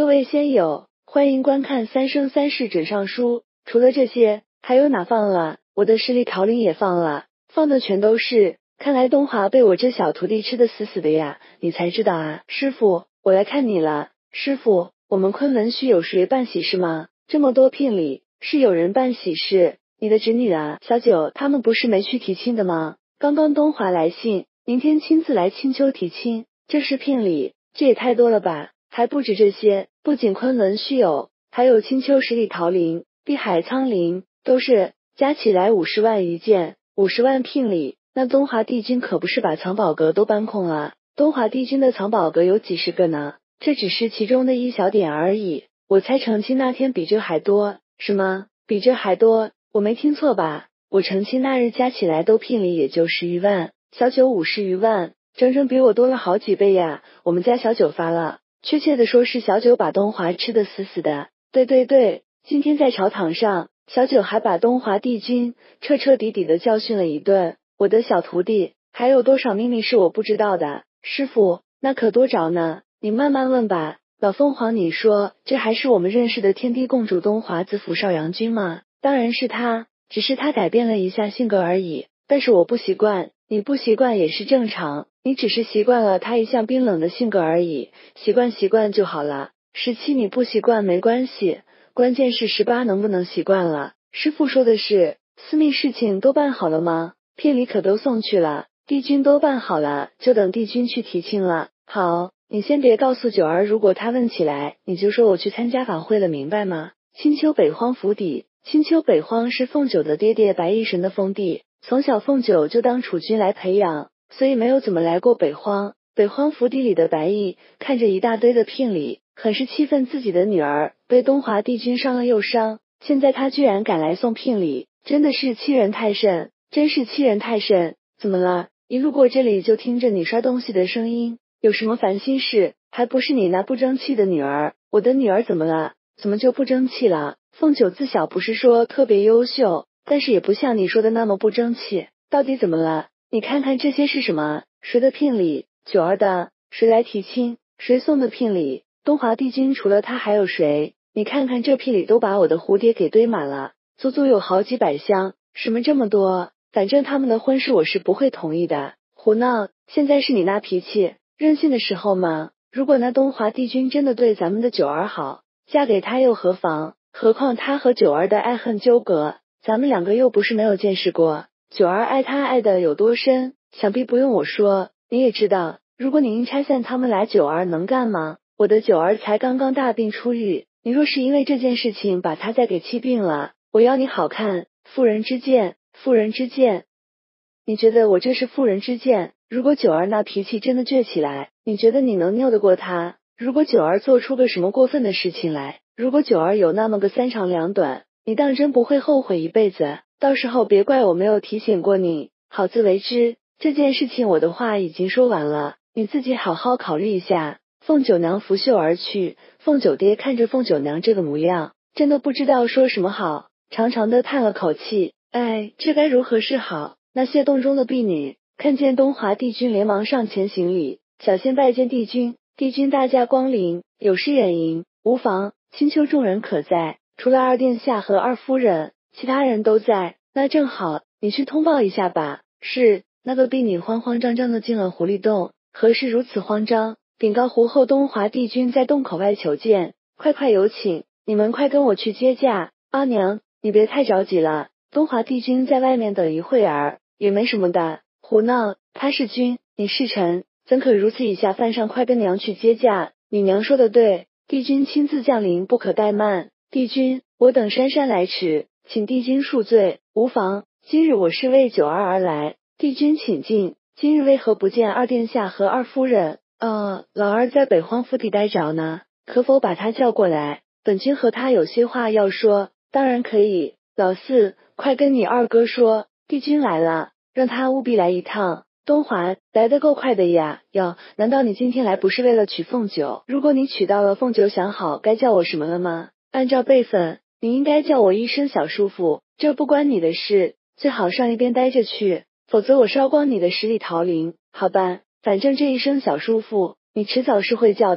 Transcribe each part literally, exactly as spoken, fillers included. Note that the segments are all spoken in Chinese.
位仙友，欢迎观看三生三世枕上书。除了这些，还有哪放了？我的十里桃林也放了，放的全都是。看来东华被我这小徒弟吃得死死的呀，你才知道啊。师傅，我来看你了。师傅，我们昆仑虚有谁办喜事吗？这么多聘礼，是有人办喜事？你的侄女啊，小九他们不是没去提亲的吗？刚刚东华来信，明天亲自来青丘提亲，这是聘礼，这也太多了吧。还不止这些，不仅昆仑虚有，还有青丘十里桃林、碧海苍林，都是加起来五十万一件，五十万聘礼。那东华帝君可不是把藏宝阁都搬空了，东华帝君的藏宝阁有几十个呢，这只是其中的一小点而已。我猜成亲那天比这还多。什么？比这还多？我没听错吧？我成亲那日加起来都聘礼也就十余万，小九五十余万，整整比我多了好几倍呀。我们家小九发了。确切的说是小九把东华吃得死死的。对对对，今天在朝堂上，小九还把东华帝君彻彻底底的教训了一顿。我的小徒弟还有多少秘密是我不知道的？师傅，那可多着呢，你慢慢问吧。老凤凰，你说这还是我们认识的天地共主东华子府少阳君吗？当然是他，只是他改变了一下性格而已。但是我不习惯，你不习惯也是正常。你只是习惯了他一向冰冷的性格而已，习惯习惯就好了。十七你不习惯没关系，关键是十八能不能习惯了。师父说的是，私密事情都办好了吗？聘礼可都送去了，帝君都办好了，就等帝君去提亲了。好，你先别告诉九儿，如果他问起来，你就说我去参加法会了，明白吗？青丘北荒府邸，青丘北荒是凤九的爹爹白衣神的封地，从小凤九就当储君来培养，所以没有怎么来过北荒。北荒府邸里的白衣看着一大堆的聘礼，很是气愤自己的女儿被东华帝君伤了又伤，现在他居然赶来送聘礼，真的是欺人太甚，真是欺人太甚。怎么了？一路过这里就听着你摔东西的声音，有什么烦心事？还不是你那不争气的女儿。我的女儿怎么了？怎么就不争气了？凤九自小不是说特别优秀，但是也不像你说的那么不争气，到底怎么了？你看看这些是什么？谁的聘礼？九儿的。谁来提亲？谁送的聘礼？东华帝君除了他还有谁？你看看这聘礼都把我的蝴蝶给堆满了，足足有好几百箱。什么这么多？反正他们的婚事我是不会同意的。胡闹！现在是你那脾气任性的时候吗？如果那东华帝君真的对咱们的九儿好，嫁给他又何妨？何况他和九儿的爱恨纠葛，咱们两个又不是没有见识过。九儿爱他爱的有多深，想必不用我说，你也知道。如果你硬拆散他们俩，九儿能干吗？我的九儿才刚刚大病初愈，你若是因为这件事情把他再给气病了，我要你好看。妇人之见，妇人之见。你觉得我这是妇人之见？如果九儿那脾气真的倔起来，你觉得你能拗得过他？如果九儿做出个什么过分的事情来，如果九儿有那么个三长两短，你当真不会后悔一辈子？到时候别怪我没有提醒过你，好自为之。这件事情我的话已经说完了，你自己好好考虑一下。凤九娘拂袖而去，凤九爹看着凤九娘这个模样，真的不知道说什么好，长长的叹了口气，哎，这该如何是好？那些洞中的婢女看见东华帝君，连忙上前行礼，小仙拜见帝君，帝君大驾光临，有失远迎，无妨。青丘众人可在？除了二殿下和二夫人，其他人都在。那正好，你去通报一下吧。是。那个婢女慌慌张张的进了狐狸洞，何事如此慌张？禀告胡后，东华帝君在洞口外求见，快快有请，你们快跟我去接驾。阿娘，你别太着急了，东华帝君在外面等一会儿，也没什么的。胡闹，他是君，你是臣，怎可如此以下犯上？快跟娘去接驾。你娘说的对，帝君亲自降临，不可怠慢。帝君，我等姗姗来迟，请帝君恕罪。无妨，今日我是为九儿而来。帝君请进，今日为何不见二殿下和二夫人？呃，老二在北荒府邸待着呢，可否把他叫过来？本君和他有些话要说。当然可以。老四，快跟你二哥说，帝君来了，让他务必来一趟。东华，来得够快的呀！哟，难道你今天来不是为了娶凤九？如果你娶到了凤九，想好该叫我什么了吗？按照辈分，你应该叫我一声小叔父，这不关你的事，最好上一边待着去。否则我烧光你的十里桃林，好吧？反正这一声小叔父，你迟早是会叫的。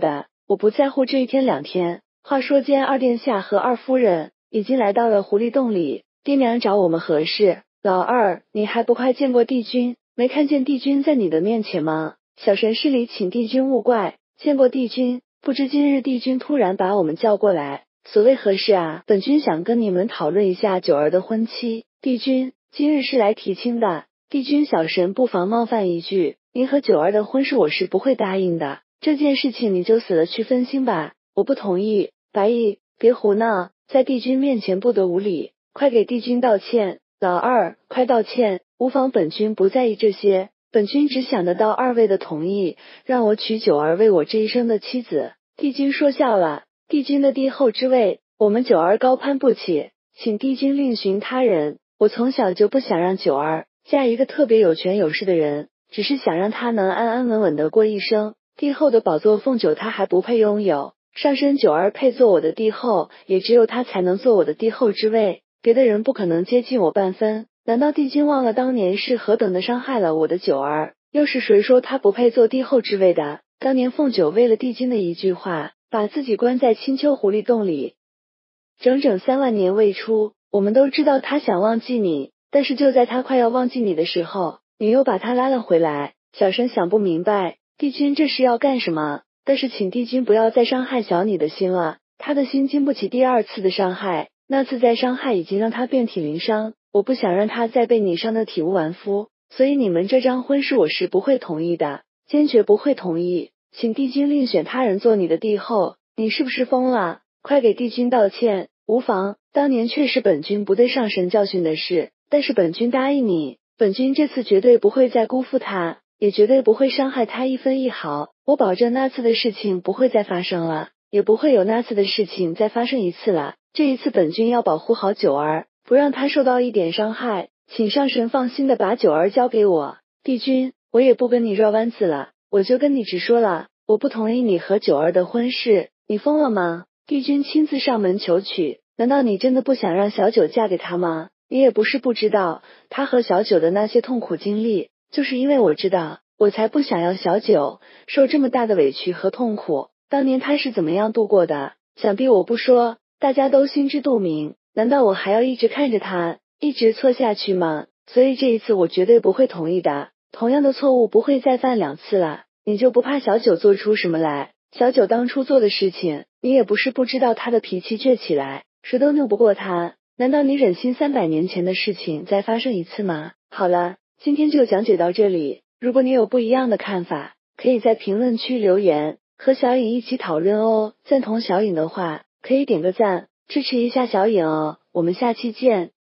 我不在乎这一天两天。话说间，二殿下和二夫人已经来到了狐狸洞里，爹娘找我们何事？老二，你还不快见过帝君？没看见帝君在你的面前吗？小神施礼，请帝君勿怪。见过帝君，不知今日帝君突然把我们叫过来，所谓何事啊？本君想跟你们讨论一下九儿的婚期。帝君，今日是来提亲的。帝君，小神不妨冒犯一句，您和九儿的婚事我是不会答应的，这件事情你就死了去分心吧。我不同意。白毅，别胡闹，在帝君面前不得无礼，快给帝君道歉。老二，快道歉，无妨，本君不在意这些，本君只想得到二位的同意，让我娶九儿为我这一生的妻子。帝君说笑了，帝君的帝后之位，我们九儿高攀不起，请帝君另寻他人。我从小就不想让九儿嫁一个特别有权有势的人，只是想让她能安安稳稳的过一生。帝后的宝座凤九她还不配拥有，上身九儿配做我的帝后，也只有她才能做我的帝后之位，别的人不可能接近我半分。难道帝君忘了当年是何等的伤害了我的九儿？又是谁说她不配做帝后之位的？当年凤九为了帝君的一句话，把自己关在青丘狐狸洞里，整整三万年未出。我们都知道他想忘记你，但是就在他快要忘记你的时候，你又把他拉了回来。小神想不明白，帝君这是要干什么？但是请帝君不要再伤害小你的心了，他的心经不起第二次的伤害，那次再伤害已经让他遍体鳞伤，我不想让他再被你伤得体无完肤，所以你们这张婚事我是不会同意的，坚决不会同意，请帝君另选他人做你的帝后。你是不是疯了？快给帝君道歉。无妨，当年确是本君不对上神教训的事，但是本君答应你，本君这次绝对不会再辜负他，也绝对不会伤害他一分一毫，我保证那次的事情不会再发生了，也不会有那次的事情再发生一次了。这一次本君要保护好九儿，不让他受到一点伤害，请上神放心的把九儿交给我。帝君，我也不跟你绕弯子了，我就跟你直说了，我不同意你和九儿的婚事。你疯了吗？帝君亲自上门求娶，难道你真的不想让小九嫁给他吗？你也不是不知道，他和小九的那些痛苦经历，就是因为我知道，我才不想要小九受这么大的委屈和痛苦。当年他是怎么样度过的，想必我不说，大家都心知肚明。难道我还要一直看着他，一直错下去吗？所以这一次我绝对不会同意的，同样的错误不会再犯两次了。你就不怕小九做出什么来？小九当初做的事情，你也不是不知道，他的脾气倔起来，谁都拗不过他。难道你忍心三百年前的事情再发生一次吗？好了，今天就讲解到这里。如果你有不一样的看法，可以在评论区留言，和小颖一起讨论哦。赞同小颖的话，可以点个赞，支持一下小颖哦。我们下期见。